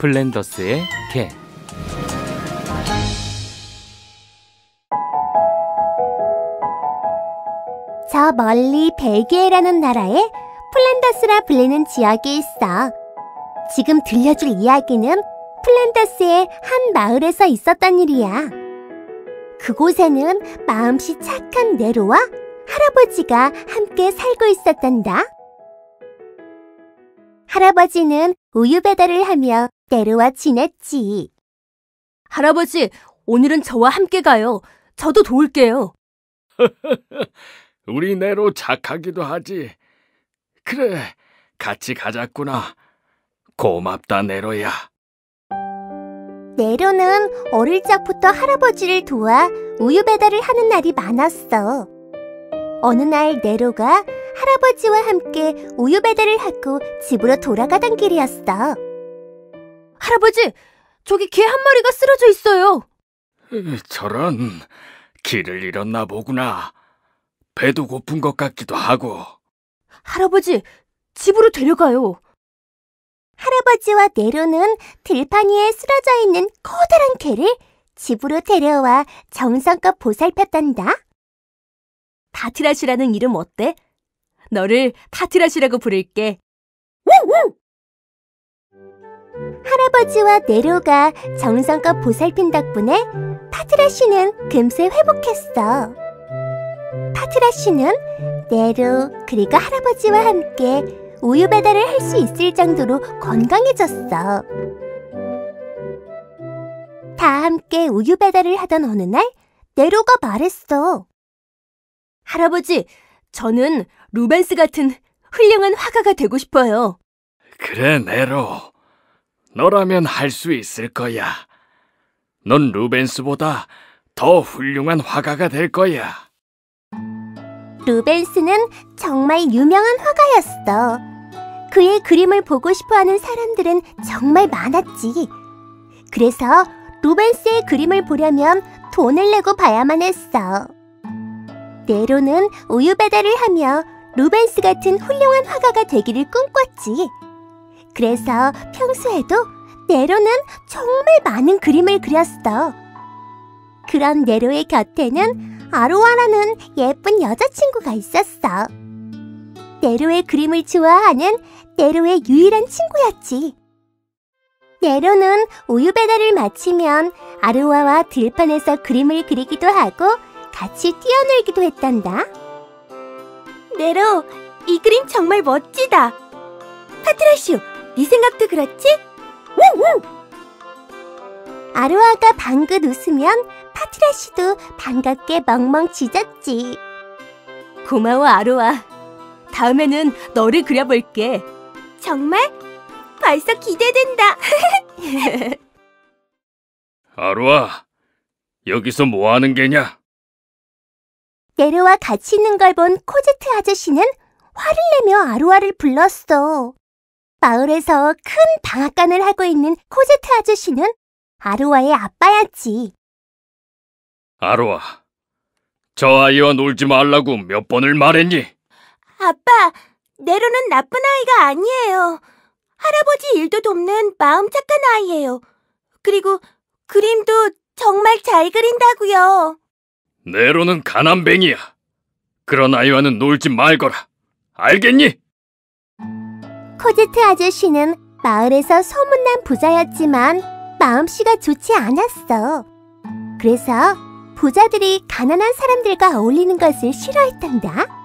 플랜더스의 개. 저 멀리 벨기에라는 나라에 플랜더스라 불리는 지역이 있어. 지금 들려줄 이야기는 플랜더스의 한 마을에서 있었던 일이야. 그곳에는 마음씨 착한 네로와 할아버지가 함께 살고 있었단다. 할아버지는 우유 배달을 하며 네로와 지냈지. 할아버지, 오늘은 저와 함께 가요. 저도 도울게요. 우리 네로 착하기도 하지. 그래, 같이 가자꾸나. 고맙다, 네로야. 네로는 어릴 적부터 할아버지를 도와 우유 배달을 하는 날이 많았어. 어느 날 네로가 할아버지와 함께 우유 배달을 하고 집으로 돌아가던 길이었어. 할아버지, 저기 개 한 마리가 쓰러져 있어요. 저런, 길을 잃었나 보구나. 배도 고픈 것 같기도 하고. 할아버지, 집으로 데려가요. 할아버지와 네로는 들판 위에 쓰러져 있는 커다란 개를 집으로 데려와 정성껏 보살폈단다. 파트라시라는 이름 어때? 너를 파트라시라고 부를게. 할아버지와 네로가 정성껏 보살핀 덕분에 파트라시는 금세 회복했어. 파트라시는 네로 그리고 할아버지와 함께 우유 배달을 할 수 있을 정도로 건강해졌어. 다 함께 우유 배달을 하던 어느 날 네로가 말했어. 할아버지, 저는 루벤스 같은 훌륭한 화가가 되고 싶어요. 그래, 네로. 너라면 할 수 있을 거야. 넌 루벤스보다 더 훌륭한 화가가 될 거야. 루벤스는 정말 유명한 화가였어. 그의 그림을 보고 싶어하는 사람들은 정말 많았지. 그래서 루벤스의 그림을 보려면 돈을 내고 봐야만 했어. 네로는 우유 배달을 하며 루벤스 같은 훌륭한 화가가 되기를 꿈꿨지. 그래서 평소에도 네로는 정말 많은 그림을 그렸어. 그런 네로의 곁에는 아로아라는 예쁜 여자친구가 있었어. 네로의 그림을 좋아하는 네로의 유일한 친구였지. 네로는 우유 배달을 마치면 아로아와 들판에서 그림을 그리기도 하고 같이 뛰어놀기도 했단다. 네로, 이 그림 정말 멋지다. 파트라슈, 네 생각도 그렇지? 아로아가 방긋 웃으면 파트라시도 반갑게 멍멍 짖었지. 고마워, 아로아. 다음에는 너를 그려볼게. 정말? 벌써 기대된다. 아로아, 여기서 뭐 하는 게냐? 네로와 같이 있는 걸 본 코제트 아저씨는 화를 내며 아로아를 불렀어. 마을에서 큰 방앗간을 하고 있는 코제트 아저씨는 아로아의 아빠였지. 아로아, 저 아이와 놀지 말라고 몇 번을 말했니? 아빠, 네로는 나쁜 아이가 아니에요. 할아버지 일도 돕는 마음 착한 아이예요. 그리고 그림도 정말 잘 그린다고요. 네로는 가난뱅이야. 그런 아이와는 놀지 말거라. 알겠니? 코제트 아저씨는 마을에서 소문난 부자였지만 마음씨가 좋지 않았어. 그래서 부자들이 가난한 사람들과 어울리는 것을 싫어했단다.